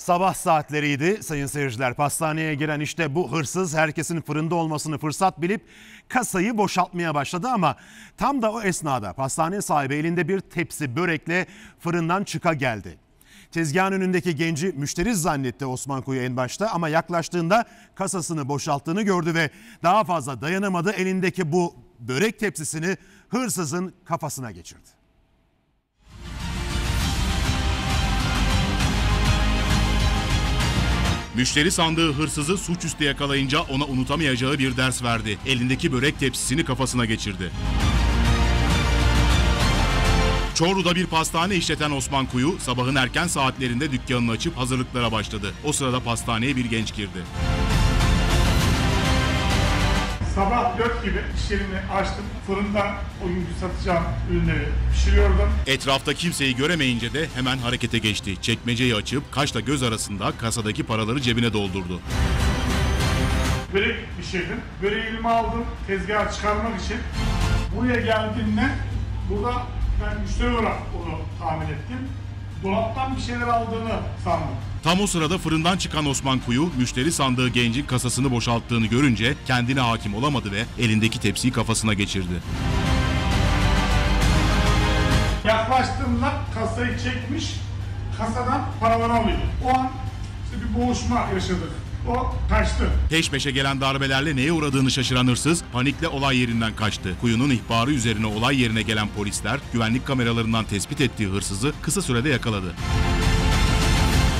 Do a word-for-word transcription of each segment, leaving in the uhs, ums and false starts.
Sabah saatleriydi sayın seyirciler. Pastaneye giren işte bu hırsız herkesin fırında olmasını fırsat bilip kasayı boşaltmaya başladı ama tam da o esnada pastane sahibi elinde bir tepsi börekle fırından çıka geldi. Tezgahın önündeki genci müşteri zannetti Osman Kuyu en başta ama yaklaştığında kasasını boşalttığını gördü ve daha fazla dayanamadı. Elindeki bu börek tepsisini hırsızın kafasına geçirdi. Müşteri sandığı hırsızı suçüstü yakalayınca ona unutamayacağı bir ders verdi. Elindeki börek tepsisini kafasına geçirdi. Çorlu'da bir pastane işleten Osman Kuyu sabahın erken saatlerinde dükkanını açıp hazırlıklara başladı. O sırada pastaneye bir genç girdi. Sabah dört gibi iş yerimi açtım. Fırından o günkü satacağım ürünleri pişiriyordum. Etrafta kimseyi göremeyince de hemen harekete geçti. Çekmeceyi açıp kaşla göz arasında kasadaki paraları cebine doldurdu. Börek pişirdim. Böreği elime aldım tezgaha çıkarmak için. Buraya geldiğimde burada ben müşteri olarak onu tahmin ettim. Dolaptan bir şeyler aldığını sandım. Tam o sırada fırından çıkan Osman Kuyu, müşteri sandığı gencin kasasını boşalttığını görünce kendine hakim olamadı ve elindeki tepsiyi kafasına geçirdi. Yaklaştığımda kasayı çekmiş, kasadan paraları alıyor. O an işte bir boğuşma yaşadık. O kaçtı. Peş peşe gelen darbelerle neye uğradığını şaşıran hırsız panikle olay yerinden kaçtı. Kuyunun ihbarı üzerine olay yerine gelen polisler güvenlik kameralarından tespit ettiği hırsızı kısa sürede yakaladı.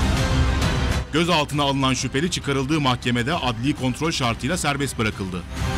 Gözaltına alınan şüpheli çıkarıldığı mahkemede adli kontrol şartıyla serbest bırakıldı.